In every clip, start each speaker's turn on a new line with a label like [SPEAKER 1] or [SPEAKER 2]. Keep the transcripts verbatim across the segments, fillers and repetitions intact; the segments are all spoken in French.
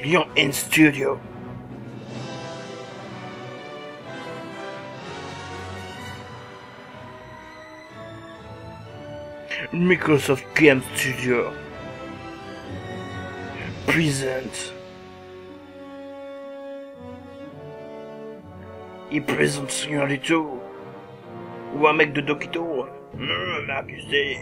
[SPEAKER 1] Lyon in Studio. Microsoft Game Studio present. Il présente Seigneur Lito ou un mec de Dokito. Hum, accusé.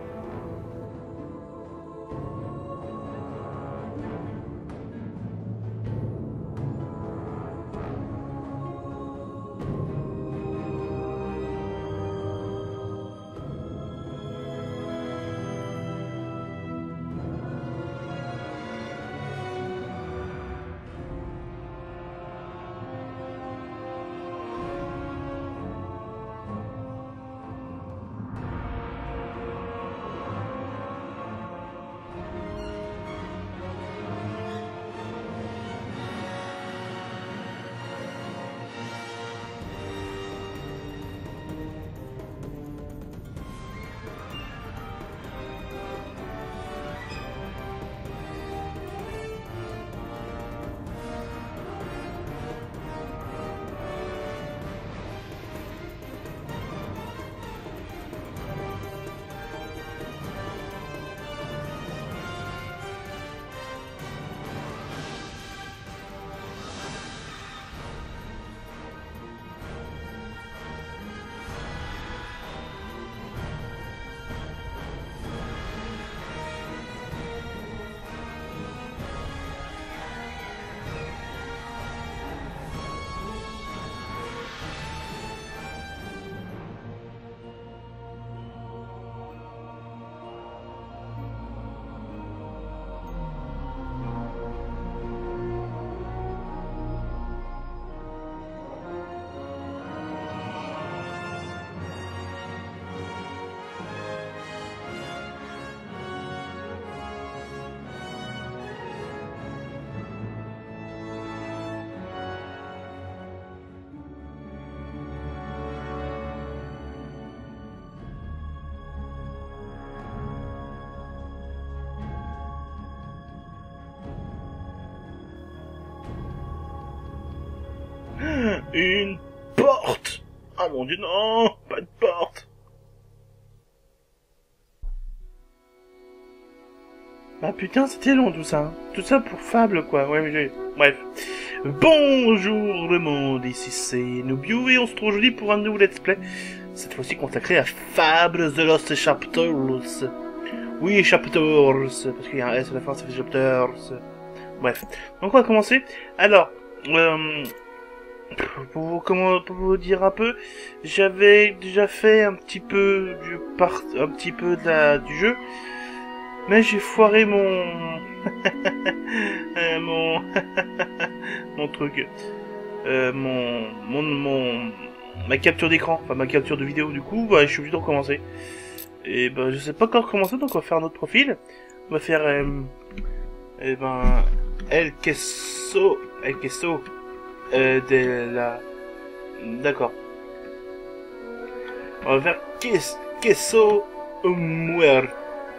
[SPEAKER 1] Une porte. Ah mon dieu, non, pas de porte. Ah putain, c'était long tout ça. Tout ça pour Fable quoi. Ouais, mais j'ai... Bref. Bonjour le monde, ici c'est Nubio et on se retrouve aujourd'hui pour un nouveau let's play. Cette fois-ci consacré à Fable The Lost Chapters. Oui, Chapters, parce qu'il y a un S à la fin, ça fait Chapters. Bref. Donc on va commencer. Alors, euh... Pour vous, comment, pour vous dire un peu, j'avais déjà fait un petit peu du part, un petit peu de la, du jeu, mais j'ai foiré mon, euh, mon, mon truc, euh, mon, mon, mon, ma capture d'écran, enfin ma capture de vidéo. Du coup, bah, je suis obligé de recommencer. Et ben, bah, je sais pas encore recommencer, donc on va faire un autre profil. On va faire, euh, et ben, El Queso, El Queso. Euh, de la... D'accord. On va faire Ques... Queso Muerte.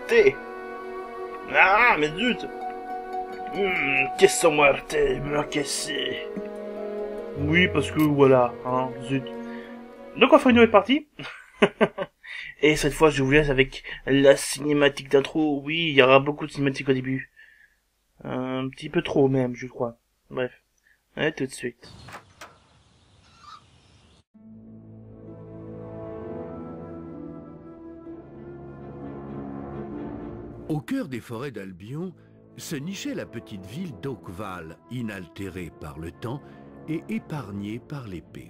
[SPEAKER 1] Ah, mais zut. Mmh, Queso Muerte, me casser. Oui, parce que voilà, hein, zut. Donc on va faire une nouvelle partie. Et cette fois, je vous laisse avec la cinématique d'intro. Oui, il y aura beaucoup de cinématiques au début. Un petit peu trop même, je crois. Bref. À tout de suite.
[SPEAKER 2] Au cœur des forêts d'Albion se nichait la petite ville d'Oakval, inaltérée par le temps et épargnée par l'épée.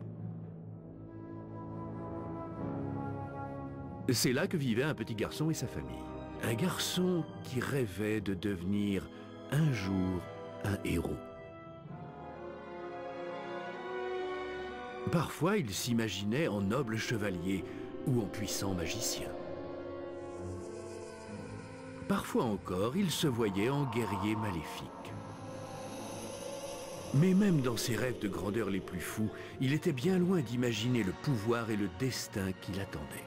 [SPEAKER 2] C'est là que vivait un petit garçon et sa famille. Un garçon qui rêvait de devenir un jour un héros. Parfois, il s'imaginait en noble chevalier ou en puissant magicien. Parfois encore, il se voyait en guerrier maléfique. Mais même dans ses rêves de grandeur les plus fous, il était bien loin d'imaginer le pouvoir et le destin qui l'attendaient.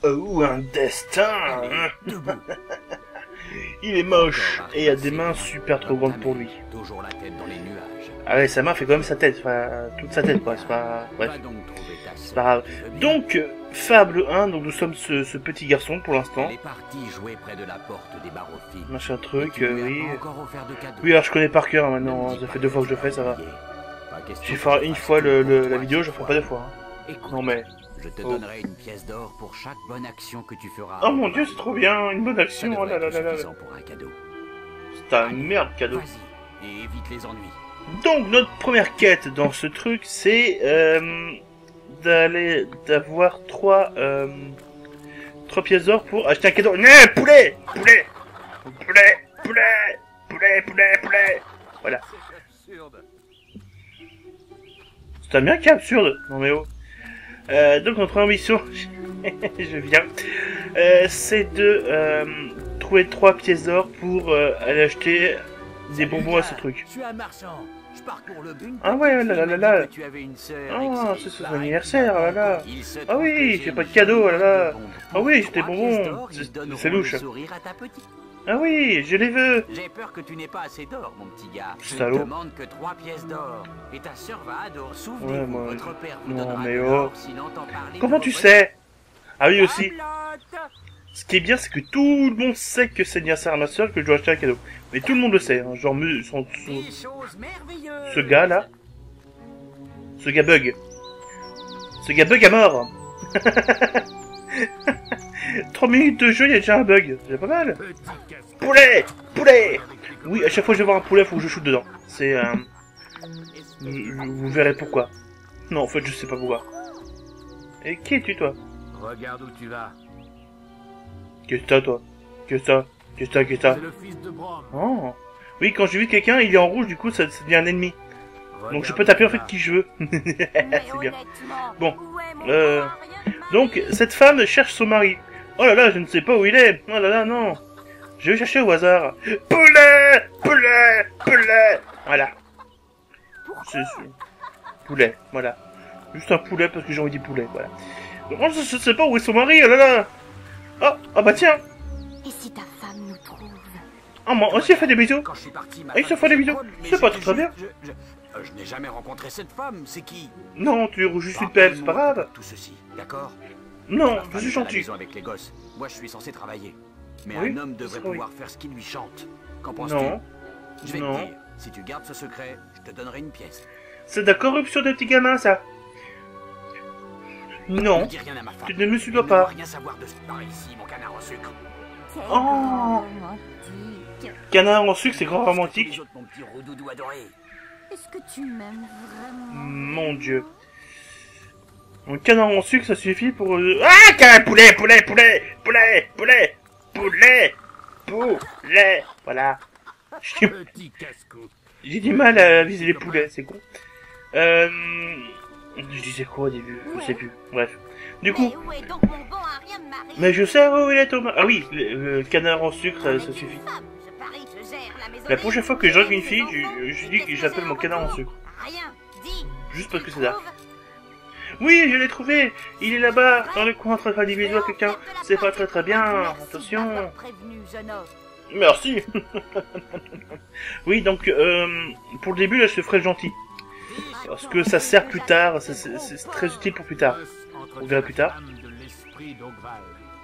[SPEAKER 1] Oh, un destin.
[SPEAKER 2] Allez, debout.
[SPEAKER 1] Il est moche et a des mains super trop grandes pour lui.
[SPEAKER 2] Toujours la tête dans les nuages.
[SPEAKER 1] Ah ouais, sa main fait quand même sa tête, enfin toute sa tête quoi, c'est pas... Bref,
[SPEAKER 2] Va donc trouver ta
[SPEAKER 1] c'est
[SPEAKER 2] sœur.
[SPEAKER 1] pas grave.
[SPEAKER 2] Je veux bien.
[SPEAKER 1] Donc, euh, Fable un, donc nous sommes ce, ce petit garçon pour l'instant.
[SPEAKER 2] Elle est partie jouer près de la porte des Baroffi.
[SPEAKER 1] Machin
[SPEAKER 2] Et
[SPEAKER 1] truc,
[SPEAKER 2] tu
[SPEAKER 1] euh,
[SPEAKER 2] lui as
[SPEAKER 1] oui.
[SPEAKER 2] pas encore offert de cadeau.
[SPEAKER 1] Oui, alors je connais par cœur hein,
[SPEAKER 2] Ne
[SPEAKER 1] maintenant,
[SPEAKER 2] me
[SPEAKER 1] hein,
[SPEAKER 2] dis
[SPEAKER 1] ça
[SPEAKER 2] pas
[SPEAKER 1] fait deux fois que je le
[SPEAKER 2] tu
[SPEAKER 1] fais,
[SPEAKER 2] vas
[SPEAKER 1] ça va.
[SPEAKER 2] oublier. Pas question
[SPEAKER 1] J'ai
[SPEAKER 2] que
[SPEAKER 1] fait
[SPEAKER 2] tu
[SPEAKER 1] une
[SPEAKER 2] fasses
[SPEAKER 1] fois le,
[SPEAKER 2] tout
[SPEAKER 1] le-
[SPEAKER 2] pour
[SPEAKER 1] la
[SPEAKER 2] toi
[SPEAKER 1] vidéo,
[SPEAKER 2] cette
[SPEAKER 1] je ferai
[SPEAKER 2] fois.
[SPEAKER 1] pas deux fois. Hein.
[SPEAKER 2] Écoute,
[SPEAKER 1] Non mais...
[SPEAKER 2] je te
[SPEAKER 1] Oh.
[SPEAKER 2] donnerai une pièce d'or pour chaque bonne action que tu feras.
[SPEAKER 1] Oh mon dieu, c'est trop bien, une bonne
[SPEAKER 2] Ça
[SPEAKER 1] action, oh là
[SPEAKER 2] devrait
[SPEAKER 1] là
[SPEAKER 2] être
[SPEAKER 1] là là.
[SPEAKER 2] suffisant pour un cadeau.
[SPEAKER 1] C'est un merde cadeau.
[SPEAKER 2] Vas-y, et évite les ennuis.
[SPEAKER 1] Donc notre première quête dans ce truc, c'est euh, d'aller d'avoir trois euh, trois pièces d'or pour acheter un cadeau. Non, poulet, poulet, poulet, poulet, poulet, poulet, poulet. Voilà. C'est un bien qui est absurde. Non mais oh. Euh, donc notre ambition, je viens, euh, c'est de euh, trouver trois pièces d'or pour euh, aller acheter des bonbons à ce truc.
[SPEAKER 2] Je suis un marchand. Je parcours le but.
[SPEAKER 1] Ah ouais, là là là là.
[SPEAKER 2] Tu avais une sœur.
[SPEAKER 1] Ah, c'est son anniversaire, oh là là.
[SPEAKER 2] Il se
[SPEAKER 1] Ah
[SPEAKER 2] trouve
[SPEAKER 1] oui,
[SPEAKER 2] que
[SPEAKER 1] il
[SPEAKER 2] j'ai
[SPEAKER 1] fait pas de
[SPEAKER 2] une
[SPEAKER 1] cadeau, oh là
[SPEAKER 2] jolie
[SPEAKER 1] là.
[SPEAKER 2] bombe.
[SPEAKER 1] Ah oui, j'ai des
[SPEAKER 2] Trois
[SPEAKER 1] bonbons.
[SPEAKER 2] pièces d'or, ils
[SPEAKER 1] C'est-
[SPEAKER 2] donneront
[SPEAKER 1] c'est louche.
[SPEAKER 2] le sourire à ta petite.
[SPEAKER 1] Ah oui, je les veux.
[SPEAKER 2] J'ai peur que tu n'aies pas assez d'or, mon petit gars. Je ne
[SPEAKER 1] Salaud.
[SPEAKER 2] demande que trois pièces d'or. Et ta sœur va adorer. Souvenez-vous,
[SPEAKER 1] Ouais, moi,
[SPEAKER 2] votre père vous
[SPEAKER 1] non,
[SPEAKER 2] donnera
[SPEAKER 1] mais
[SPEAKER 2] de
[SPEAKER 1] oh.
[SPEAKER 2] l'or s'il entend parler
[SPEAKER 1] Comment
[SPEAKER 2] de
[SPEAKER 1] tu
[SPEAKER 2] vos
[SPEAKER 1] sais? Ah oui aussi.
[SPEAKER 2] Pablotte.
[SPEAKER 1] Ce qui est bien, c'est que tout le monde sait que c'est l'anniversaire à ma soeur que je dois acheter un cadeau. Mais tout le monde le sait, hein. Genre mu- son, son-
[SPEAKER 2] Des choses merveilleuses.
[SPEAKER 1] ce gars là, ce gars bug, ce gars bug à mort. Trois minutes de jeu, il y a déjà un bug. C'est pas mal. Poulet, poulet. Oui, à chaque fois que je vais voir un poulet, faut que je shoote dedans. C'est euh, je- je- vous verrez pourquoi. Non, en fait, je sais pas pourquoi. Et qui es-tu, toi?
[SPEAKER 3] Regarde où tu vas.
[SPEAKER 1] Qu'est-ce que t'as, toi? Qu'est-ce que t'as? Qu'est-ce que t'as? Qu'est-ce que t'as?
[SPEAKER 3] C'est le fils de Brom.
[SPEAKER 1] Oh. Oui, quand j'ai vu quelqu'un, il est en rouge, du coup, ça, ça devient un ennemi. Donc je
[SPEAKER 3] Regarde
[SPEAKER 1] peux taper en
[SPEAKER 3] où
[SPEAKER 1] fait
[SPEAKER 3] tu vas.
[SPEAKER 1] qui je veux.
[SPEAKER 4] Mais
[SPEAKER 1] C'est bien.
[SPEAKER 4] honnêtement,
[SPEAKER 1] Bon,
[SPEAKER 4] où est mon
[SPEAKER 1] euh,
[SPEAKER 4] bon Ariane Marie
[SPEAKER 1] Donc, cette femme cherche son mari. Oh là là, je ne sais pas où il est. Oh là là, non. Je vais chercher au hasard. Poulet, poulet, poulet. Voilà. C'est c'est- poulet, voilà. Juste un poulet parce que j'ai envie de dire poulet, voilà. Donc, moi, je, je sais pas où est son mari, oh là là. Oh, ah bah tiens.
[SPEAKER 4] Et si ta femme nous trouve?
[SPEAKER 1] Ah, moi aussi, elle fait des bisous.
[SPEAKER 2] Quand je suis parti, ma
[SPEAKER 1] Ah, ils se
[SPEAKER 2] femme
[SPEAKER 1] font des
[SPEAKER 2] faisait
[SPEAKER 1] bisous.
[SPEAKER 2] quoi, mais
[SPEAKER 1] C'est pas
[SPEAKER 2] j'étais
[SPEAKER 1] très bien.
[SPEAKER 2] juste- Je, je- euh, je n'ai jamais rencontré cette femme. C'est qui?
[SPEAKER 1] Non, tu es juste une pelle, c'est pas grave.
[SPEAKER 2] Tout ceci, d'accord?
[SPEAKER 1] Non,
[SPEAKER 2] Ma
[SPEAKER 1] je
[SPEAKER 2] femme
[SPEAKER 1] suis
[SPEAKER 2] est à la
[SPEAKER 1] gentil.
[SPEAKER 2] maison avec les gosses. Moi, je suis censé travailler. Mais
[SPEAKER 1] Oui,
[SPEAKER 2] un homme devrait
[SPEAKER 1] oui.
[SPEAKER 2] pouvoir faire ce qui lui chante. Qu'en penses-tu?
[SPEAKER 1] Non,
[SPEAKER 2] Je vais
[SPEAKER 1] non.
[SPEAKER 2] te dire, si tu gardes ce secret, je te donnerai une pièce.
[SPEAKER 1] C'est de la corruption des petits gamins, ça.
[SPEAKER 2] Ne
[SPEAKER 1] Non,
[SPEAKER 2] dis rien à ma femme.
[SPEAKER 1] tu ne me suis
[SPEAKER 2] Elle ne
[SPEAKER 1] pas.
[SPEAKER 2] doit rien savoir de ce par ici, mon canard au sucre.
[SPEAKER 4] Quel
[SPEAKER 1] Oh.
[SPEAKER 4] grand romantique.
[SPEAKER 1] Canard en sucre, c'est grand
[SPEAKER 2] Les
[SPEAKER 1] romantique.
[SPEAKER 2] autres, mon petit roudoudou adoré.
[SPEAKER 4] Est-ce que tu m'aimes vraiment?
[SPEAKER 1] Mon dieu. Un canard en sucre, ça suffit pour... euh, Ah, qu'un poulet, poulet, poulet, poulet, poulet, poulet, poulet. Voilà. J'ai
[SPEAKER 3] Petit casse-cou.
[SPEAKER 1] j'ai du mal à viser les poulets, c'est con. Euh... Je disais quoi au début? Je sais plus. Bref. Du coup...
[SPEAKER 4] Mais où est donc mon bon Ariane Marie?
[SPEAKER 1] Mais je sais où il est, Thomas. Ah oui, le, le canard en sucre, ça, ça suffit.
[SPEAKER 4] Je parie que je gère la maison.
[SPEAKER 1] La prochaine fois que je avec une fille, je, je dis que j'appelle mon canard en sucre.
[SPEAKER 4] Rien. Dis.
[SPEAKER 1] Juste parce que
[SPEAKER 4] Tu
[SPEAKER 1] c'est dark.
[SPEAKER 4] trouves?
[SPEAKER 1] Oui, je l'ai trouvé. Il est là-bas, dans le coin, en train de faire des bisous à quelqu'un. C'est pas très très bien.
[SPEAKER 4] Merci
[SPEAKER 1] Attention.
[SPEAKER 4] d'avoir prévenu, jeune homme.
[SPEAKER 1] Merci. Oui, donc, euh, pour le début, là, je te ferai gentil. Parce que ça sert plus tard. c'est- C'est c'est très utile pour plus tard. On verra plus tard.
[SPEAKER 3] De l'esprit d'Ogval.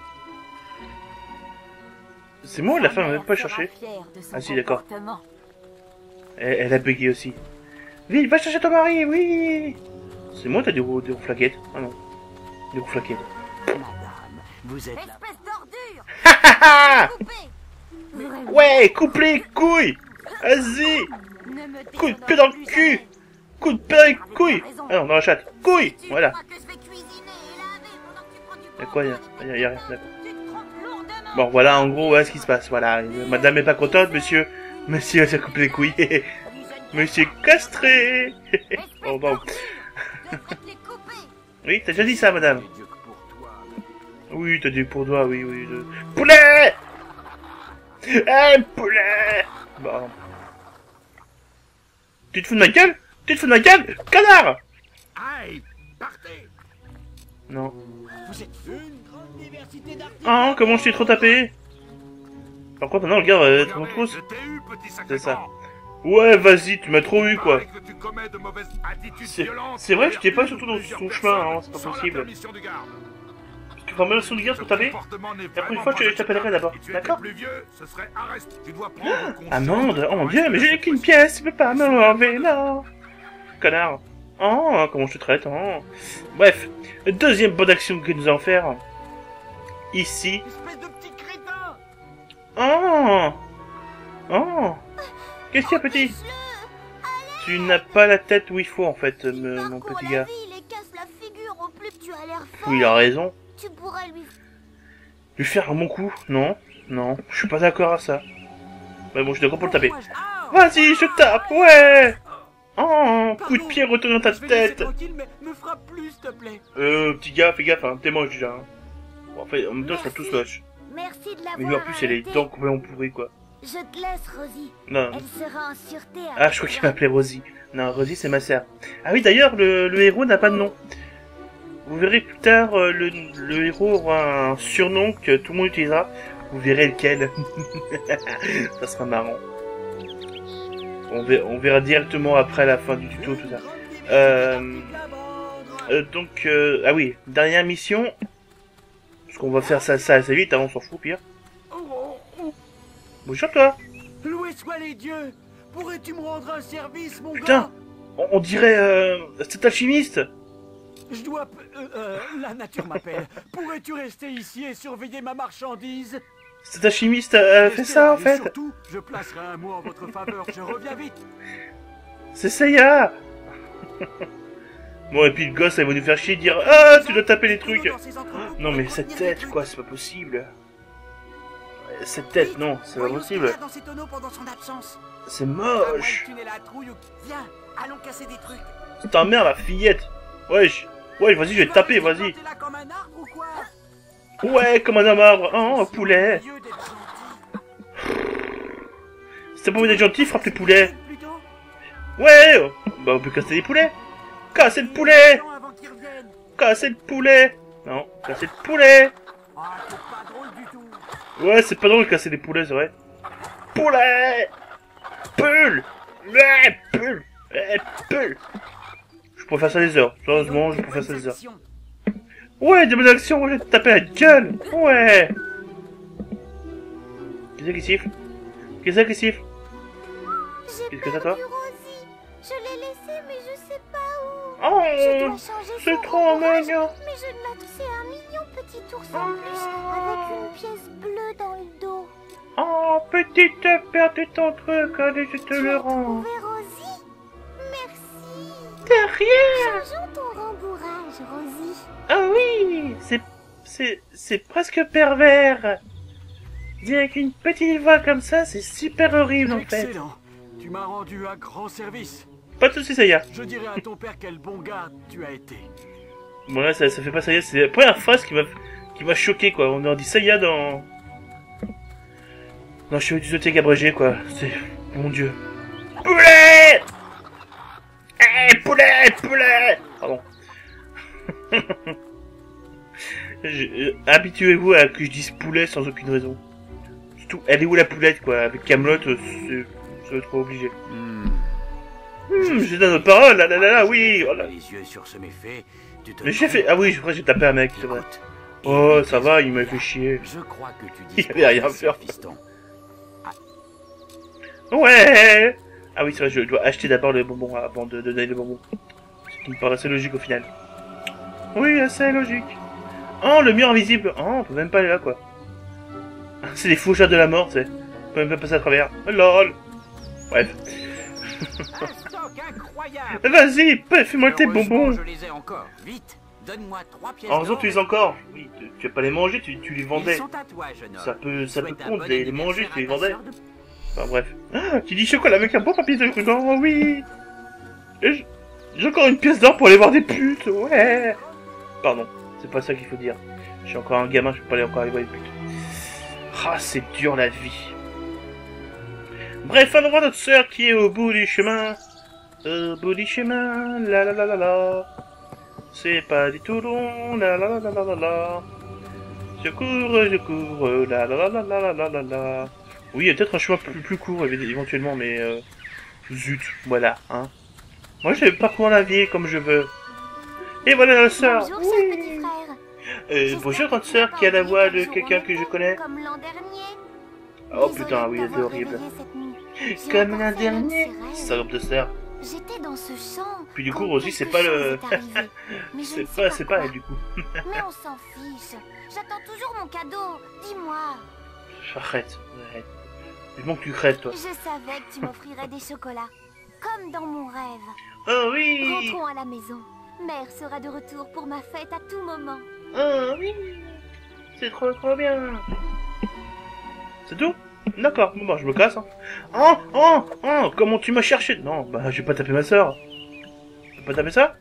[SPEAKER 1] C'est moi, la femme, elle même pas
[SPEAKER 4] Sera
[SPEAKER 1] cherché.
[SPEAKER 4] fière de son
[SPEAKER 1] Ah si, d'accord.
[SPEAKER 4] comportement.
[SPEAKER 1] Elle, elle a bugué aussi. Vite, va chercher ton mari, oui. C'est moi, t'as des roues, des roues flaquettes. Ah non. Des roues flaquettes.
[SPEAKER 2] Madame, vous êtes là.
[SPEAKER 4] Espèce d'ordure.
[SPEAKER 1] Ah
[SPEAKER 4] Coupé. Vraiment,
[SPEAKER 1] ouais, coupe les couilles. Vas-y.
[SPEAKER 4] ne me
[SPEAKER 1] Coup de
[SPEAKER 4] déshonore
[SPEAKER 1] pied dans le
[SPEAKER 4] plus
[SPEAKER 1] cul.
[SPEAKER 4] jamais.
[SPEAKER 1] Coup de pied dans les couilles. Ah non, dans la chatte. Couilles.
[SPEAKER 4] Tu
[SPEAKER 1] Voilà.
[SPEAKER 4] crois que je vais cuisiner et laver pendant que tu prends du
[SPEAKER 1] Y'a quoi, y'a
[SPEAKER 4] bon
[SPEAKER 1] y a, y a rien, d'accord.
[SPEAKER 4] Tu te trompes lourdement.
[SPEAKER 1] Bon, voilà, en gros, voilà ce qui se passe. Voilà. Madame est pas contente, monsieur. Monsieur s'est coupé les couilles. Monsieur castré.
[SPEAKER 4] Espèce
[SPEAKER 1] Oh, bon.
[SPEAKER 4] d'ordure. Je devrais te les couper.
[SPEAKER 1] Oui, t'as déjà dit ça, madame.
[SPEAKER 2] Les dieux que pour toi.
[SPEAKER 1] Oui, t'as dit pour toi, oui, oui. de- Poulet. Eh, poulet. Bon. Tu te fous de ma gueule? Tu te fous de ma gueule? Canard.
[SPEAKER 3] Aïe! Partez!
[SPEAKER 1] Non.
[SPEAKER 2] Vous êtes une grande
[SPEAKER 1] Ah, comment je t'ai trop tapé? Par contre, maintenant, regarde, euh, ton trousse.
[SPEAKER 3] Je t'ai eu, petit sacré
[SPEAKER 1] C'est ça.
[SPEAKER 3] vent.
[SPEAKER 1] Ouais, vas-y, tu m'as trop eu, quoi.
[SPEAKER 3] Pareil que tu commets de mauvaises attitudes
[SPEAKER 1] C'est
[SPEAKER 3] violentes
[SPEAKER 1] c'est vrai que je t'ai pas
[SPEAKER 3] envers
[SPEAKER 1] surtout dans
[SPEAKER 3] plusieurs
[SPEAKER 1] son chemin, hein, c'est pas
[SPEAKER 3] personnes sans la
[SPEAKER 1] possible.
[SPEAKER 3] permission du garde.
[SPEAKER 1] Parce que vraiment, son garde
[SPEAKER 3] Ce
[SPEAKER 1] pour taper.
[SPEAKER 3] comportement n'est
[SPEAKER 1] La prochaine
[SPEAKER 3] vraiment
[SPEAKER 1] fois,
[SPEAKER 3] pas
[SPEAKER 1] je je t'appellerai d'abord.
[SPEAKER 3] Et tu étais
[SPEAKER 1] D'accord?
[SPEAKER 3] plus vieux, ce serait arrest. Tu dois prendre conscience
[SPEAKER 1] Amende,
[SPEAKER 3] de
[SPEAKER 1] oh mon
[SPEAKER 3] ton
[SPEAKER 1] dieu, mais
[SPEAKER 3] reste
[SPEAKER 1] j'ai
[SPEAKER 3] de
[SPEAKER 1] qu'une
[SPEAKER 3] cette
[SPEAKER 1] pièce, tu peux pas me l'enlever, non. Connard. Oh, comment je te traite, oh. Bref, deuxième bonne action que nous allons faire. Ici.
[SPEAKER 5] Espèce de petit crétin!
[SPEAKER 1] Oh. Oh. Qu'est-ce qu'il y a, petit? Tu n'as pas la tête où il faut, en fait, me- mon petit gars.
[SPEAKER 4] Il casse la figure au plus que tu as l'air fort.
[SPEAKER 1] Oui, il a raison.
[SPEAKER 4] Tu pourrais lui...
[SPEAKER 1] Lui faire un bon coup? Non. Non, je suis pas d'accord à ça. Mais bon, je suis d'accord pour le taper. Vas-y, je tape, ouais. Oh, coup de pied retourne dans ta
[SPEAKER 5] Je vais te laisser
[SPEAKER 1] tête.
[SPEAKER 5] tranquille, mais me frappe plus, s'il te plaît.
[SPEAKER 1] Euh, petit gars, fais gaffe, hein, t'es moche déjà. Hein. Bon, en fait, en même temps, ils sont tous moches.
[SPEAKER 4] Merci de
[SPEAKER 1] Mais
[SPEAKER 4] l'avoir
[SPEAKER 1] lui, en plus, elle est
[SPEAKER 4] arrêté.
[SPEAKER 1] dents complètement pourries, quoi.
[SPEAKER 4] Je te laisse, Rosie.
[SPEAKER 1] Non.
[SPEAKER 4] Elle sera en sûreté.
[SPEAKER 1] Ah,
[SPEAKER 4] avec
[SPEAKER 1] je crois qu'il
[SPEAKER 4] toi.
[SPEAKER 1] m'appelait Rosie. Non, Rosie, c'est ma sœur. Ah oui, d'ailleurs, le, le héros n'a pas de nom. Vous verrez plus tard, euh, le, le héros aura un surnom que tout le monde utilisera. Vous verrez lequel. Ça sera marrant. On verra, on verra directement après la fin du tuto, tout ça. Euh, euh, donc, euh, ah oui, dernière mission. Parce qu'on va faire ça, ça assez vite, avant on s'en fout, pire.
[SPEAKER 5] Oh, oh,
[SPEAKER 1] Bonjour, toi.
[SPEAKER 5] oh. Loué soient les dieux! Pourrais-tu me rendre un service, mon
[SPEAKER 1] Putain.
[SPEAKER 5] gars?
[SPEAKER 1] On, on dirait, euh, cet alchimiste.
[SPEAKER 5] Je dois... p- Euh, euh, la nature m'appelle. Pourrais-tu rester ici et surveiller ma marchandise?
[SPEAKER 1] Cet alchimiste a fait
[SPEAKER 5] Restez
[SPEAKER 1] ça,
[SPEAKER 5] là,
[SPEAKER 1] en
[SPEAKER 5] et
[SPEAKER 1] fait.
[SPEAKER 5] surtout, je placerai un mot en votre faveur. Je reviens vite.
[SPEAKER 1] C'est Seiya. Bon, et puis le gosse, elle va nous faire chier, dire « Ah, tu dois taper les trucs !» Non, mais cette tête, quoi, c'est pas possible. Cette tête, non, c'est pas possible.
[SPEAKER 5] Dans ces tonneaux pendant son absence.
[SPEAKER 1] C'est
[SPEAKER 5] À moins que
[SPEAKER 1] moche.
[SPEAKER 5] tu n'aies la trouille ou... Viens, allons casser des trucs.
[SPEAKER 1] C'est ta mère, la fillette. Wesh. Ouais, vas-y, je vais te taper, vas-y.
[SPEAKER 5] T'es là comme un arbre ou quoi?
[SPEAKER 1] Ouais, comme un homme arbre. Oh, poulet.
[SPEAKER 5] Dieu d'être gentil.
[SPEAKER 1] C'est pas envie d'être gentil, frappe les poulets.
[SPEAKER 5] Plutôt.
[SPEAKER 1] Ouais. Bah, on peut casser les poulets. Casser le poulet.
[SPEAKER 5] Avant qu'ils reviennent.
[SPEAKER 1] Casser le poulet. Non, casser le poulet.
[SPEAKER 5] Ah, c'est pas drôle du tout.
[SPEAKER 1] Ouais, c'est pas drôle de casser des poulets, c'est vrai. Poulet. Pull. Ouais, pull. Ouais, pull. Je pourrais faire ça des heures. Sérieusement, je pourrais faire ça des heures. Ouais, des bonnes actions, je vais te taper la gueule. Ouais. Qu'est-ce qui siffle? Qu'est-ce qui siffle?
[SPEAKER 4] J'ai
[SPEAKER 1] Qu'est-ce que t'as, toi?
[SPEAKER 4] perdu Rosie. Je l'ai laissée, mais je sais pas où. Je
[SPEAKER 1] Oh,
[SPEAKER 4] dois changer
[SPEAKER 1] c'est
[SPEAKER 4] son
[SPEAKER 1] trop
[SPEAKER 4] rembourrage,
[SPEAKER 1] mignon.
[SPEAKER 4] mais je note c'est un mignon petit ours en plus, avec une pièce bleue dans le dos.
[SPEAKER 1] Oh, petite perte de ton truc, allez, je te
[SPEAKER 4] Tu
[SPEAKER 1] le
[SPEAKER 4] as
[SPEAKER 1] rends.
[SPEAKER 4] trouvé Rosie? Merci.
[SPEAKER 1] De rien.
[SPEAKER 4] Changeons ton rembourrage, Rosie.
[SPEAKER 1] Ah oui, c'est, c'est, c'est presque pervers. Dire qu'une petite voix comme ça, c'est super horrible en fait.
[SPEAKER 5] Excellent. Tu m'as rendu un grand service.
[SPEAKER 1] Pas de soucis, ça y est.
[SPEAKER 5] Je dirai à ton père quel bon gars tu as été.
[SPEAKER 1] Bon là, ça, ça fait pas ça y est, c'est la première phrase qui m'a, qui m'a choqué quoi. On a dit ça y est dans, dans Cheveux du Zodiac abrégé quoi. C'est, mon dieu. Poulet. Eh, poulet, poulet. Pardon. Je- euh, Habituez-vous à que je dise poulet sans aucune raison. Surtout, elle est où la poulette quoi? Avec Camelot, euh, c'est, c'est trop obligé.
[SPEAKER 3] Hmm.
[SPEAKER 1] Hum, j'ai donné notre parole, là là là là, oui. Oh là.
[SPEAKER 3] Les yeux sur ce méfait, tu te
[SPEAKER 1] Mais j'ai fait, ah oui, je crois que j'ai tapé un mec, c'est vrai.
[SPEAKER 3] Écoute,
[SPEAKER 1] Oh,
[SPEAKER 3] évite
[SPEAKER 1] ça
[SPEAKER 3] les
[SPEAKER 1] va, il m'a
[SPEAKER 3] embrouillards.
[SPEAKER 1] fait chier.
[SPEAKER 3] Je crois que tu
[SPEAKER 1] Il
[SPEAKER 3] dis.
[SPEAKER 1] avait rien à faire. Ouais. Ah oui, c'est vrai, je dois acheter d'abord les bonbons avant de donner les bonbons. Ce qui me paraît assez logique au final. Oui, assez logique. Oh, le mur invisible. Oh, on peut même pas aller là, quoi. C'est des faucheurs de la mort, c'est. On peut même pas passer à travers. Oh, lol. Bref.
[SPEAKER 5] Un stock incroyable.
[SPEAKER 1] Vas-y, pa- fais-moi tes
[SPEAKER 3] Heureusement,
[SPEAKER 1] bonbons.
[SPEAKER 3] Je les ai encore. Vite, donne-moi trois pièces.
[SPEAKER 1] En raison,
[SPEAKER 3] d'or.
[SPEAKER 1] tu les as encore. Oui, tu, tu vas pas les manger, tu, tu les vendais.
[SPEAKER 3] Ils sont à toi, jeune homme.
[SPEAKER 1] Ça peut, ça peut
[SPEAKER 3] Souhaite un
[SPEAKER 1] compte,
[SPEAKER 3] bon
[SPEAKER 1] les, les manger,
[SPEAKER 3] anniversaire
[SPEAKER 1] tu les
[SPEAKER 3] à ta
[SPEAKER 1] vendais.
[SPEAKER 3] sœur de-
[SPEAKER 1] Enfin bref. Ah, tu dis chocolat avec un beau papier de ruban, oh oui. Et j'- j'ai encore une pièce d'or pour aller voir des putes, ouais. Pardon, c'est pas ça qu'il faut dire. Je suis encore un gamin, je peux pas aller encore aller voir des putes. Ah, c'est dur la vie. Bref, on voit notre sœur qui est au bout du chemin. Au bout du chemin, la la la la la. C'est pas du tout long, la la la la la la la. Je cours, je cours, la la la la la la la la. Oui, il y a peut-être un chemin plus, plus court éventuellement, mais euh, zut, voilà, hein. Moi, je vais parcourir la vie comme je veux. Et voilà la sœur.
[SPEAKER 4] Bonjour, cher petit frère.
[SPEAKER 1] Euh, bonjour, grande sœur, qui a la voix de quelqu'un que je connais.
[SPEAKER 4] Comme l'an dernier.
[SPEAKER 1] Oh putain, oui, c'est horrible. Comme l'an dernier. Salope de sœur.
[SPEAKER 4] J'étais dans ce champ.
[SPEAKER 1] Puis du coup, aussi, c'est pas le... c'est pas, c'est pas elle, du coup.
[SPEAKER 4] Mais on s'en fiche. J'attends toujours mon cadeau. Dis-moi.
[SPEAKER 1] Arrête, arrête. Il manque que tu crèves, toi.
[SPEAKER 4] Je savais que tu m'offrirais des chocolats. Comme dans mon rêve.
[SPEAKER 1] Oh oui.
[SPEAKER 4] Rentrons à la maison. Mère sera de retour pour ma fête à tout moment.
[SPEAKER 1] Oh oui. C'est trop trop bien. C'est tout? D'accord, bon bah je me casse. Hein. Oh, oh, oh, comment tu m'as cherché? Non, bah je vais pas taper ma soeur. Je peux pas taper ça?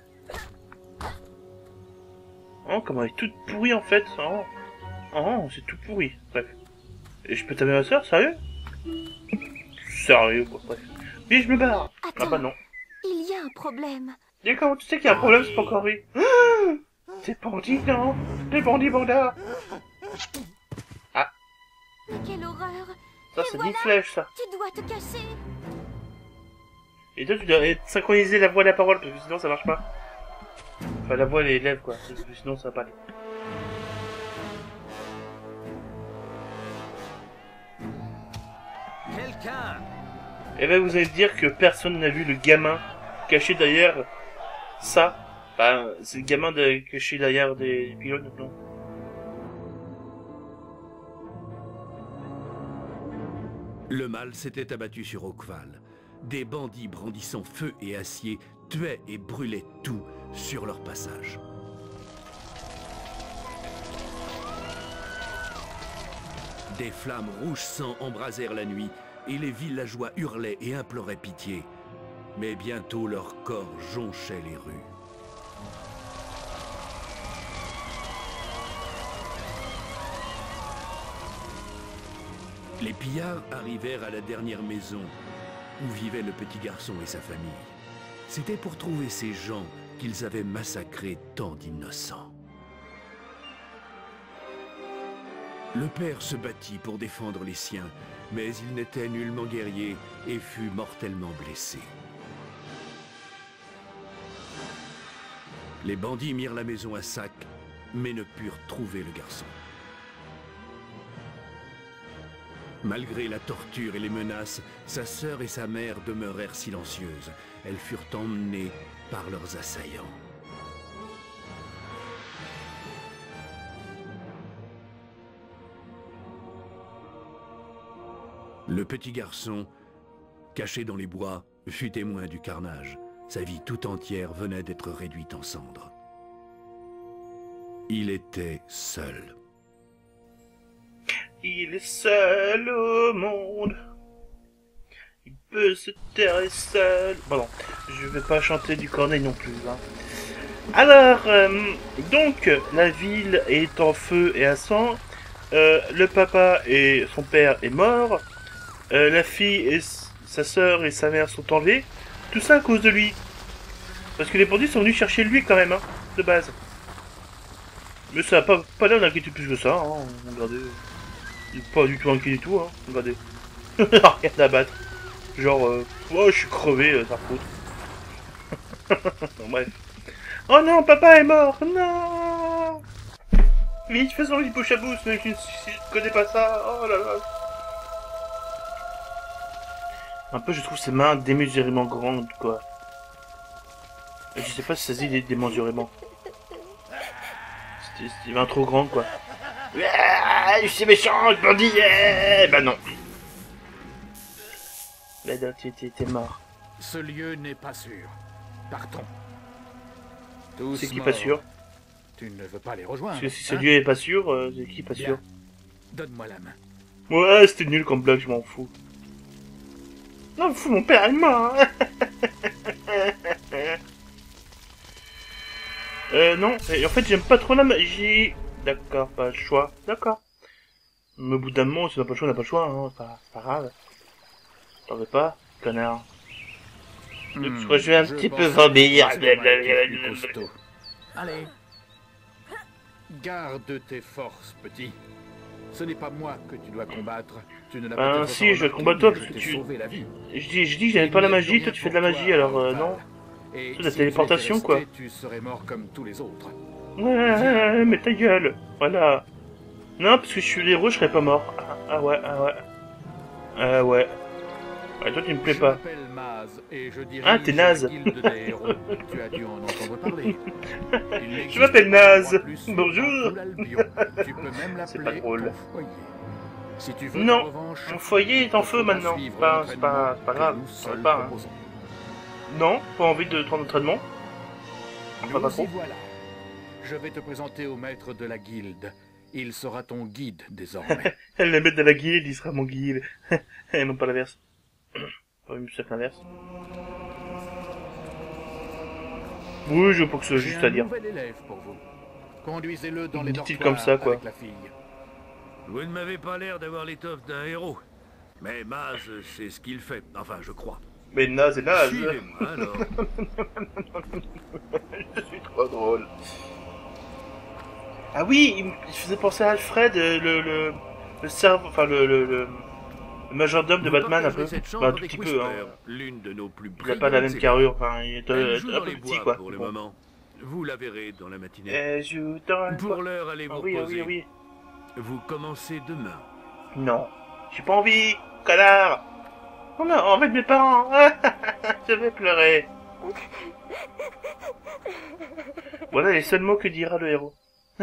[SPEAKER 1] Oh, comment elle est toute pourrie en fait. Oh, oh c'est tout pourri. Bref. Et je peux taper ma soeur? Sérieux? Sérieux quoi, bref. Oui, je me barre.
[SPEAKER 4] Attends,
[SPEAKER 1] Ah bah non.
[SPEAKER 4] il y a un problème.
[SPEAKER 1] Et comment tu sais qu'il y a un problème, c'est pas encore oui. C'est bandit, non? Des bandits bandas. Ah.
[SPEAKER 4] Mais quelle horreur.
[SPEAKER 1] Ça,
[SPEAKER 4] Et
[SPEAKER 1] c'est
[SPEAKER 4] voilà,
[SPEAKER 1] une flèche, ça.
[SPEAKER 4] Tu dois te cacher.
[SPEAKER 1] Et toi, tu dois synchroniser la voix et la parole, parce que sinon, ça marche pas. Enfin, la voix et les lèvres, quoi. Parce que sinon, ça va pas aller.
[SPEAKER 3] Quelqu'un.
[SPEAKER 1] Et ben, vous allez dire que personne n'a vu le gamin caché derrière ça. Bah, c'est le gamin de... caché derrière des pylônes, non?
[SPEAKER 2] Le mal s'était abattu sur Oakval. Des bandits brandissant feu et acier tuaient et brûlaient tout sur leur passage. Des flammes rouge sang embrasèrent la nuit et les villageois hurlaient et imploraient pitié. Mais bientôt leurs corps jonchaient les rues. Les pillards arrivèrent à la dernière maison où vivait le petit garçon et sa famille. C'était pour trouver ces gens qu'ils avaient massacré tant d'innocents. Le père se battit pour défendre les siens, mais il n'était nullement guerrier et fut mortellement blessé. Les bandits mirent la maison à sac, mais ne purent trouver le garçon. Malgré la torture et les menaces, sa sœur et sa mère demeurèrent silencieuses. Elles furent emmenées par leurs assaillants. Le petit garçon, caché dans les bois, fut témoin du carnage. Sa vie tout entière venait d'être réduite en cendres. Il était seul.
[SPEAKER 1] Il est seul au monde. Il peut se taire seul. Bon non, je vais pas chanter du Corneille non plus. Hein. Alors, euh, donc, la ville est en feu et à sang. Euh, le papa et son père est mort. Euh, la fille et sa sœur et sa mère sont enlevées. Tout ça à cause de lui. Parce que les bandits sont venus chercher lui quand même, hein, de base. Mais ça n'a pas, pas l'air d'inquiéter plus que ça, hein. Regardez. Il est pas du tout inquiet du tout, hein. Regardez. Rien à battre. Genre, euh, oh, je suis crevé, euh, ça fout. Bref. Oh non, papa est mort. Non. Vite, faisons le bouche-à-bouche, mais je ne connais pas ça. Oh là là. Un peu, je trouve ses mains démesurément grandes, quoi. Et je sais pas si ça se dit démesurément. C'était une main trop grande, quoi. Ah, je suis méchant, je bandit. Eh, bah non. Là, tu étais mort.
[SPEAKER 5] Ce lieu n'est pas sûr. Partons.
[SPEAKER 1] C'est qui pas sûr?
[SPEAKER 5] Tu ne veux pas les rejoindre?
[SPEAKER 1] Parce que si ce
[SPEAKER 5] hein?
[SPEAKER 1] lieu est pas sûr, euh, c'est qui pas sûr?
[SPEAKER 5] Donne-moi la main.
[SPEAKER 1] Ouais, c'était nul comme blague, je m'en fous. Non, me fous, mon père est mort. euh, non, et en fait, j'aime pas trop la magie. D'accord, pas le choix. D'accord. Mais au bout d'un moment, si on n'a pas le choix, on n'a pas le choix, hein. C'est pas, pas grave. T'en veux pas, connard.
[SPEAKER 5] Hmm,
[SPEAKER 1] je crois que je vais un
[SPEAKER 5] je
[SPEAKER 1] petit
[SPEAKER 5] pense
[SPEAKER 1] peu vomir.
[SPEAKER 5] que c'est plus costaud. Allez.
[SPEAKER 6] Garde tes forces, petit. Ce n'est pas moi que tu dois combattre. Tu ne l'as
[SPEAKER 1] Ben
[SPEAKER 6] peut-être
[SPEAKER 1] si,
[SPEAKER 6] pas
[SPEAKER 1] je vais
[SPEAKER 6] remarqué,
[SPEAKER 1] combattre toi
[SPEAKER 6] mais
[SPEAKER 1] parce
[SPEAKER 6] je
[SPEAKER 1] que
[SPEAKER 6] t'ai
[SPEAKER 1] tu...
[SPEAKER 6] sauvé la vie.
[SPEAKER 1] Je dis, je dis, j'aime pas la magie, toi tu fais de la magie, alors euh, non.
[SPEAKER 6] Et
[SPEAKER 1] C'est la
[SPEAKER 6] si
[SPEAKER 1] téléportation,
[SPEAKER 6] tu étais
[SPEAKER 1] quoi.
[SPEAKER 6] resté, tu serais mort comme tous les autres.
[SPEAKER 1] Ouais, mais ta gueule. Voilà. Non, parce que je suis l'héros, je serais pas mort. Ah, ah ouais, ah ouais. Ah ouais. Ouais, toi tu me plais
[SPEAKER 6] Je
[SPEAKER 1] pas.
[SPEAKER 6] m'appelle Maz et je dirige
[SPEAKER 1] Ah, t'es naze.
[SPEAKER 6] la guilde des héros. Tu as dû en entendre parler. Il
[SPEAKER 1] Je m'appelle
[SPEAKER 6] n'existe pas
[SPEAKER 1] Naz.
[SPEAKER 6] d'endroit plus sûr
[SPEAKER 1] Bonjour.
[SPEAKER 6] dans tout l'Albion. Tu peux même
[SPEAKER 1] C'est pas
[SPEAKER 6] l'appeler
[SPEAKER 1] drôle.
[SPEAKER 6] ton foyer. Si tu veux
[SPEAKER 1] Non,
[SPEAKER 6] ta revanche,
[SPEAKER 1] mon foyer est en
[SPEAKER 6] il
[SPEAKER 1] feu
[SPEAKER 6] faudra
[SPEAKER 1] maintenant.
[SPEAKER 6] suivre
[SPEAKER 1] C'est pas, c'est pas,
[SPEAKER 6] l'entraînement
[SPEAKER 1] c'est pas
[SPEAKER 6] que
[SPEAKER 1] grave.
[SPEAKER 6] nous
[SPEAKER 1] Ça va
[SPEAKER 6] seuls
[SPEAKER 1] pas, hein.
[SPEAKER 6] proposons.
[SPEAKER 1] Non, pas envie de prendre d'entraînement. Enfin, pas
[SPEAKER 6] Nous
[SPEAKER 1] trop.
[SPEAKER 6] y voilà. Je vais te présenter au maître de la guilde. Il sera ton guide désormais.
[SPEAKER 1] Elle le met dans la guilde, il sera mon guide. Et non pas l'inverse. Pas mieux que l'inverse. Oui, je pense que c'est
[SPEAKER 6] J'ai
[SPEAKER 1] juste
[SPEAKER 6] un
[SPEAKER 1] à dire.
[SPEAKER 6] nouvel élève pour vous. Conduisez-le dans les
[SPEAKER 1] Dit-il
[SPEAKER 6] dortoirs
[SPEAKER 1] comme ça, quoi.
[SPEAKER 6] avec la fille.
[SPEAKER 2] Vous ne m'avez pas l'air d'avoir l'étoffe d'un héros. Mais Maz, c'est ce qu'il fait. Enfin, je crois.
[SPEAKER 1] Mais naze et naze.
[SPEAKER 2] Suivez-moi alors.
[SPEAKER 1] Je suis trop drôle. Ah oui, il me il faisait penser à Alfred, euh, le le le cerveau, enfin le le, le, le majordome de
[SPEAKER 2] Vous
[SPEAKER 1] Batman un peu.
[SPEAKER 2] partagerez cette chambre
[SPEAKER 1] Bah, un tout
[SPEAKER 2] avec
[SPEAKER 1] petit peu. Hein.
[SPEAKER 2] Whisper, l'une de nos plus
[SPEAKER 1] Il a pas la même
[SPEAKER 2] brillantes
[SPEAKER 1] carrure, enfin il est
[SPEAKER 2] élèves.
[SPEAKER 1] euh,
[SPEAKER 2] Elle joue
[SPEAKER 1] un
[SPEAKER 2] dans
[SPEAKER 1] peu
[SPEAKER 2] les
[SPEAKER 1] petit
[SPEAKER 2] bois
[SPEAKER 1] quoi.
[SPEAKER 2] pour le
[SPEAKER 1] Bon.
[SPEAKER 2] moment. Vous la verrez dans la matinée.
[SPEAKER 1] Elle joue dans le
[SPEAKER 2] Pour
[SPEAKER 1] bois.
[SPEAKER 2] l'heure, allez vous
[SPEAKER 1] Ah oui, ah
[SPEAKER 2] reposer.
[SPEAKER 1] oui, ah oui.
[SPEAKER 2] Vous commencez demain.
[SPEAKER 1] Non, j'ai pas envie, connard. On a envie de mes parents. Je vais pleurer. Voilà les seuls mots que dira le héros.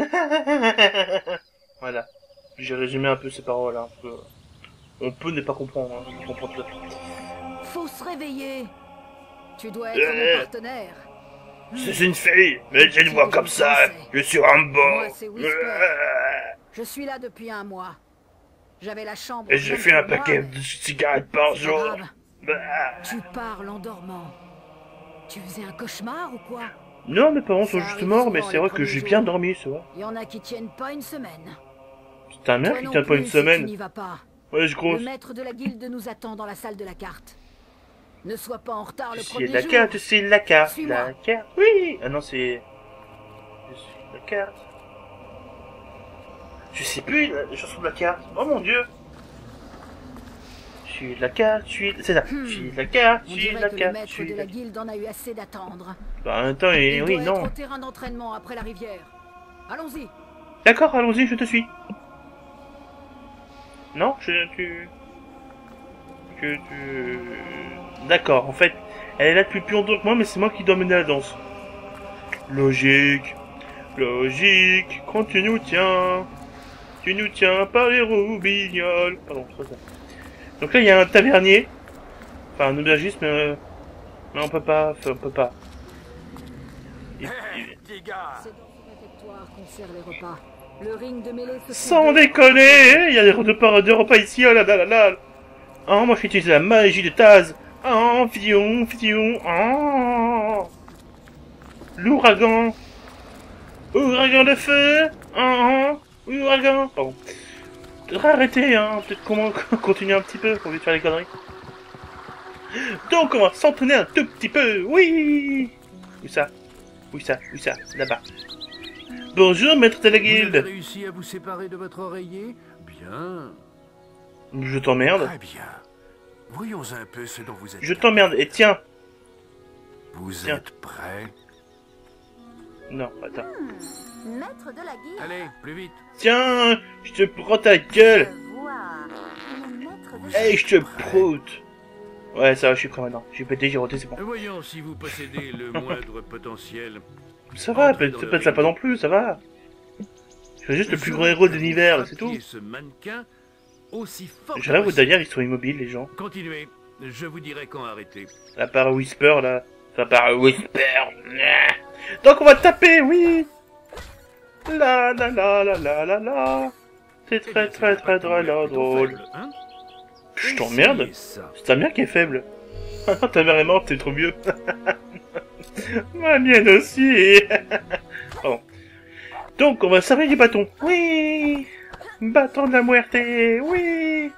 [SPEAKER 1] Voilà. J'ai résumé un peu ces paroles. Hein, parce que on peut ne pas comprendre. Hein, je comprends tout à fait.
[SPEAKER 7] Faut se réveiller. Tu dois être
[SPEAKER 1] Euh.
[SPEAKER 7] mon partenaire.
[SPEAKER 1] C'est une fille, mais j'ai une voix comme ça. Je suis Rambo.
[SPEAKER 7] Moi, c'est Whisper. Je suis là depuis un mois. J'avais la chambre.
[SPEAKER 1] Et j'ai
[SPEAKER 7] pleine
[SPEAKER 1] fait un
[SPEAKER 7] pour moi,
[SPEAKER 1] paquet
[SPEAKER 7] mais
[SPEAKER 1] de cigarettes par
[SPEAKER 7] c'est pas
[SPEAKER 1] jour.
[SPEAKER 7] grave.
[SPEAKER 1] Bah.
[SPEAKER 7] Tu parles en dormant. Tu faisais un cauchemar ou quoi?
[SPEAKER 1] Non, mes parents sont
[SPEAKER 7] Ça
[SPEAKER 1] juste
[SPEAKER 7] arrive
[SPEAKER 1] morts, mais
[SPEAKER 7] souvent
[SPEAKER 1] c'est vrai
[SPEAKER 7] les
[SPEAKER 1] que
[SPEAKER 7] premiers
[SPEAKER 1] j'ai
[SPEAKER 7] jours.
[SPEAKER 1] bien dormi, ça va.
[SPEAKER 7] Il y en a qui tiennent pas une semaine.
[SPEAKER 1] C'est ta mère
[SPEAKER 7] Toi
[SPEAKER 1] qui
[SPEAKER 7] non
[SPEAKER 1] tient pas une
[SPEAKER 7] plus, si tu
[SPEAKER 1] semaine.
[SPEAKER 7] n'y vas pas.
[SPEAKER 1] Ouais, je
[SPEAKER 7] Le
[SPEAKER 1] grosse.
[SPEAKER 7] maître de la guilde nous attend dans la salle de la carte. Ne sois pas en retard le
[SPEAKER 1] C'est
[SPEAKER 7] premier
[SPEAKER 1] la
[SPEAKER 7] jour.
[SPEAKER 1] carte, c'est la carte.
[SPEAKER 7] Suis-moi.
[SPEAKER 1] La carte. Oui. Ah non, c'est. Je suis la carte. Je sais plus la chanson de la carte. Oh mon dieu. Je suis la carte, je suis. C'est ça.
[SPEAKER 7] Hmm.
[SPEAKER 1] Je suis la carte, je
[SPEAKER 7] On
[SPEAKER 1] suis
[SPEAKER 7] dirait
[SPEAKER 1] la
[SPEAKER 7] que le
[SPEAKER 1] carte, je
[SPEAKER 7] maître
[SPEAKER 1] suis
[SPEAKER 7] de
[SPEAKER 1] la
[SPEAKER 7] la guilde en a eu assez d'attendre.
[SPEAKER 1] Bah en même temps, et,
[SPEAKER 7] Il
[SPEAKER 1] oui,
[SPEAKER 7] doit
[SPEAKER 1] non.
[SPEAKER 7] être au terrain d'entraînement après la rivière. Allons-y.
[SPEAKER 1] D'accord, allons-y, je te suis. Non, je, tu... Que tu... D'accord, en fait, elle est là depuis plus longtemps que moi, mais c'est moi qui dois mener la danse. Logique. Logique. Quand tu nous tiens... Tu nous tiens par les roubignoles. Pardon, c'est pas ça. Donc là, il y a un tavernier. Enfin, un aubergiste, mais... euh, Mais on peut pas, enfin, on peut pas. Il- il-
[SPEAKER 3] Petit gars.
[SPEAKER 7] C'est dans ce réfectoire qu'on sert les repas. Le ring de mêlée se
[SPEAKER 1] Sans
[SPEAKER 7] trouve
[SPEAKER 1] déconner, il y a des repas, des repas ici, oh là là là là. Oh, moi je vais utiliser la magie de Taz. Oh, fion, fion, oh. L'ouragan. Ouragan de feu. Oh, ouragan. Pardon. Faudrait arrêter, hein. Peut-être qu'on va continuer un petit peu pour vite faire les conneries. Donc on va s'entraîner un tout petit peu, oui. Où ça? Où ça? Où ça? Là-bas. Bonjour, maître de la
[SPEAKER 2] Vous avez
[SPEAKER 1] guilde.
[SPEAKER 2] réussi à vous séparer de votre oreiller? Bien.
[SPEAKER 1] Je t'emmerde.
[SPEAKER 2] Très bien. Voyons un peu ce dont vous êtes.
[SPEAKER 1] Je t'emmerde. Et tiens.
[SPEAKER 2] Vous
[SPEAKER 1] Tiens.
[SPEAKER 2] êtes prêts?
[SPEAKER 1] Non, attends.
[SPEAKER 4] Maître de la guilde.
[SPEAKER 2] Allez, plus vite.
[SPEAKER 1] Tiens, je te prends ta gueule.
[SPEAKER 4] Je vois. Le maître de
[SPEAKER 2] Vous
[SPEAKER 4] la
[SPEAKER 1] Hey,
[SPEAKER 2] êtes
[SPEAKER 1] je te
[SPEAKER 2] prêts?
[SPEAKER 1] proute. Ouais, ça va, je suis prêt maintenant. J'ai pété, j'ai roté, c'est bon.
[SPEAKER 2] Voyons si vous possédez le moindre potentiel.
[SPEAKER 1] Ça va,
[SPEAKER 2] Entrez
[SPEAKER 1] pète
[SPEAKER 2] dans le
[SPEAKER 1] pète ça
[SPEAKER 2] ring.
[SPEAKER 1] pas non plus, ça va. Je suis juste le plus
[SPEAKER 2] Je
[SPEAKER 1] grand héros de
[SPEAKER 2] veux
[SPEAKER 1] l'univers,
[SPEAKER 2] que
[SPEAKER 1] c'est
[SPEAKER 2] vous
[SPEAKER 1] tout.
[SPEAKER 2] frappiez ce mannequin aussi fort que
[SPEAKER 1] J'arrive,
[SPEAKER 2] possible.
[SPEAKER 1] derrière, ils sont immobiles, les gens.
[SPEAKER 2] Continuez. Je vous dirai quand arrêter.
[SPEAKER 1] À part Whisper, là. Enfin, à part Whisper. Donc, on va taper, oui. La la la la la la la. C'est
[SPEAKER 2] Eh
[SPEAKER 1] très
[SPEAKER 2] bien,
[SPEAKER 1] très
[SPEAKER 2] c'est
[SPEAKER 1] très
[SPEAKER 2] pas
[SPEAKER 1] drôle,
[SPEAKER 2] plutôt
[SPEAKER 1] drôle.
[SPEAKER 2] faible, hein?
[SPEAKER 1] Je t'emmerde.
[SPEAKER 2] Essayez ça.
[SPEAKER 1] C'est ta mère qui est faible. Ta mère est morte, t'es trop vieux. Ma mienne aussi. Pardon. Donc, on va servir du bâton. Oui. Bâton de la muerte. Oui.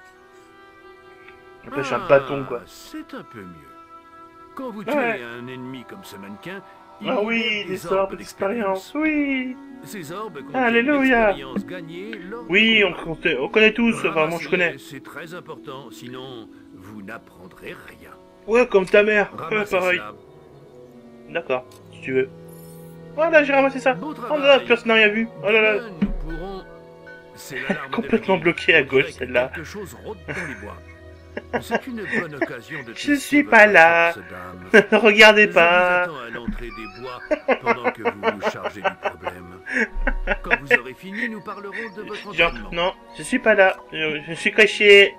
[SPEAKER 1] Après, je suis un bâton, quoi.
[SPEAKER 2] Ah, c'est un peu mieux. Quand vous
[SPEAKER 1] Ouais.
[SPEAKER 2] tuez un ennemi comme ce mannequin,
[SPEAKER 1] Ah oui, des orbes d'expérience, oui.
[SPEAKER 2] Ces orbes
[SPEAKER 1] Alléluia.
[SPEAKER 2] l'expérience gagnée lors
[SPEAKER 1] Oui,
[SPEAKER 2] du
[SPEAKER 1] on,
[SPEAKER 2] combat.
[SPEAKER 1] on, on connaît tous, enfin moi je
[SPEAKER 2] Ramassez-les,
[SPEAKER 1] connais.
[SPEAKER 2] C'est très important, sinon vous n'apprendrez rien.
[SPEAKER 1] Ouais, comme ta mère, ouais,
[SPEAKER 2] Ramassez
[SPEAKER 1] pareil.
[SPEAKER 2] cela.
[SPEAKER 1] D'accord, si tu veux. Voilà, j'ai ramassé ça.
[SPEAKER 2] Beau
[SPEAKER 1] Oh
[SPEAKER 2] travail.
[SPEAKER 1] là là, personne n'a rien vu. Oh là là.
[SPEAKER 2] Demain, nous pourrons... C'est l'alarme de
[SPEAKER 1] Complètement
[SPEAKER 2] la ville.
[SPEAKER 1] bloqué à
[SPEAKER 2] On dirait
[SPEAKER 1] gauche,
[SPEAKER 2] que
[SPEAKER 1] celle-là.
[SPEAKER 2] Quelque chose rôde dans les bois. C'est une bonne occasion de
[SPEAKER 1] Je
[SPEAKER 2] tester
[SPEAKER 1] suis
[SPEAKER 2] votre
[SPEAKER 1] pas là.
[SPEAKER 2] force d'âme.
[SPEAKER 1] Regardez
[SPEAKER 2] Je
[SPEAKER 1] pas.
[SPEAKER 2] vous attends à l'entrée des bois pendant que vous vous chargez du problème. Quand vous aurez fini, nous parlerons de votre
[SPEAKER 1] Genre,
[SPEAKER 2] entraînement.
[SPEAKER 1] non, je suis pas là. Je, je suis caché.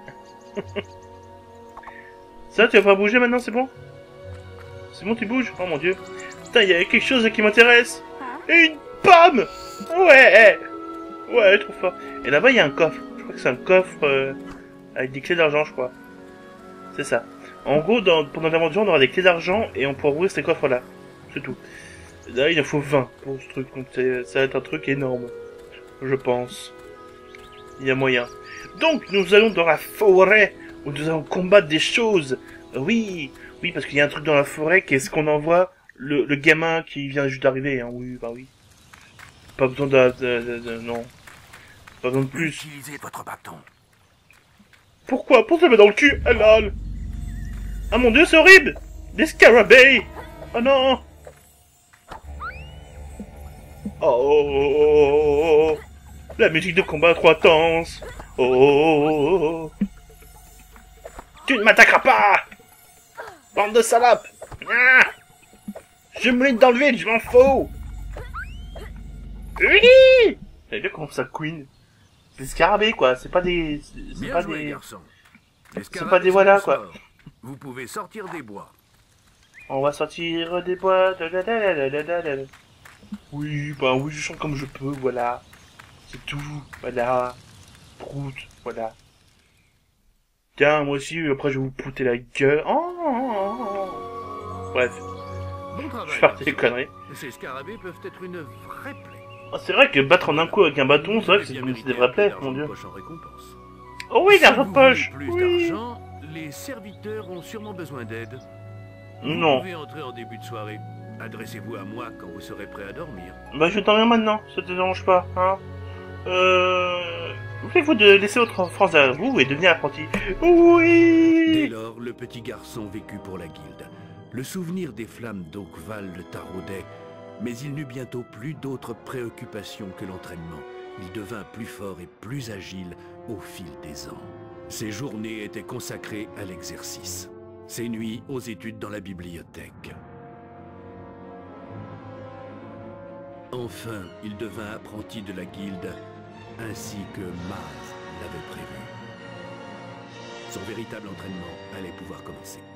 [SPEAKER 1] Ça, tu vas pas bouger maintenant, c'est bon? C'est bon, tu bouges? Oh mon dieu. Putain, il y a quelque chose qui m'intéresse. Une pomme! Ouais! Ouais, trop fort. Et là-bas, il y a un coffre. Je crois que c'est un coffre euh, avec des clés d'argent, je crois. C'est ça. En gros, dans, pendant l'aventure, on aura des clés d'argent et on pourra ouvrir ces coffres-là. C'est tout. Là, il en faut vingt pour ce truc. Donc, ça va être un truc énorme. Je pense. Il y a moyen. Donc, nous allons dans la forêt où nous allons combattre des choses. Oui, oui, parce qu'il y a un truc dans la forêt qu'est-ce qu'on envoie le, le gamin qui vient juste d'arriver. Hein. Oui, bah oui. Pas besoin de, de, de, de... Non. Pas besoin de plus.
[SPEAKER 3] Utilisez votre bâton.
[SPEAKER 1] Pourquoi? Pour se mettre dans le cul? Ah lol. Ah mon dieu, c'est horrible. Des scarabées. Oh non. Oh, oh, oh, oh, oh. La musique de combat est trop intense. Oh, oh, oh, oh. Tu ne m'attaqueras pas. Bande de salopes. Ah. Je me lis dans le vide, je m'en fous. Oui. T'as vu comment ça queen? Des scarabées quoi, c'est pas des... C'est
[SPEAKER 2] Bien
[SPEAKER 1] pas
[SPEAKER 2] joué,
[SPEAKER 1] des...
[SPEAKER 2] garçon. Les
[SPEAKER 1] C'est pas
[SPEAKER 2] scarabées
[SPEAKER 1] des voilà,
[SPEAKER 2] sont
[SPEAKER 1] quoi.
[SPEAKER 2] morts. Vous pouvez sortir des bois.
[SPEAKER 1] On va sortir des bois. Dadadadadadada. Oui, bah oui, je chante comme je peux, voilà. C'est tout, voilà. Prout, voilà. Tiens, moi aussi, après je vais vous prouter la gueule. Oh, oh, oh, oh. Bref,
[SPEAKER 2] Bon
[SPEAKER 1] je
[SPEAKER 2] travail,
[SPEAKER 1] vais faire des
[SPEAKER 2] garçon.
[SPEAKER 1] conneries.
[SPEAKER 2] Ces scarabées peuvent être une vraie plaie.
[SPEAKER 1] Oh, c'est vrai que battre en un coup avec un bâton, c'est vrai que c'est
[SPEAKER 2] Bien
[SPEAKER 1] c'est
[SPEAKER 2] mérité
[SPEAKER 1] des vrais
[SPEAKER 2] un peu
[SPEAKER 1] plaies,
[SPEAKER 2] d'argent
[SPEAKER 1] mon
[SPEAKER 2] de
[SPEAKER 1] dieu.
[SPEAKER 2] poche en récompense.
[SPEAKER 1] Oh oui,
[SPEAKER 2] Si
[SPEAKER 1] l'argent de
[SPEAKER 2] vous
[SPEAKER 1] poche.
[SPEAKER 2] voulez plus
[SPEAKER 1] Oui.
[SPEAKER 2] d'argent, les serviteurs ont sûrement besoin d'aide. Vous
[SPEAKER 1] Non.
[SPEAKER 2] pouvez entrer en début de soirée. Adressez-vous à moi quand vous serez prêt à dormir.
[SPEAKER 1] Bah je t'en viens maintenant, ça te dérange pas, hein. Euh... Voulez-vous de laisser votre France derrière vous et devenir apprenti?
[SPEAKER 2] Dès
[SPEAKER 1] Oui.
[SPEAKER 2] lors, le petit garçon vécut pour la guilde. Le souvenir des flammes d'Oakval le taraudait, mais il n'eut bientôt plus d'autres préoccupations que l'entraînement. Il devint plus fort et plus agile au fil des ans. Ses journées étaient consacrées à l'exercice. Ses nuits aux études dans la bibliothèque. Enfin, il devint apprenti de la guilde, ainsi que Mars l'avait prévu. Son véritable entraînement allait pouvoir commencer.